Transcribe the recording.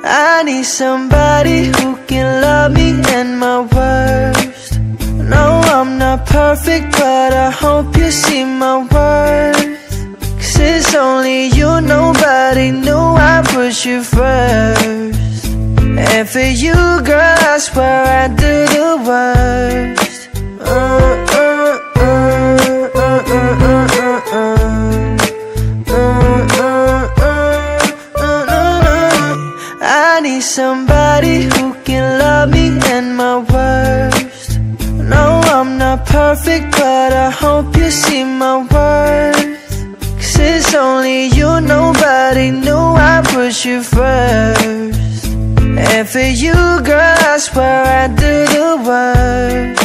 I need somebody who can love me in my worst. No, I'm not perfect, but I hope you see my worth. 'Cause it's only you, nobody knew I put you first. And for you, girl, I swear I do the worst. I need somebody who can love me in my worst. No, I'm not perfect, but I hope you see my worth. 'Cause it's only you, nobody knew I put you first. And for you, girl, I swear I do the worst.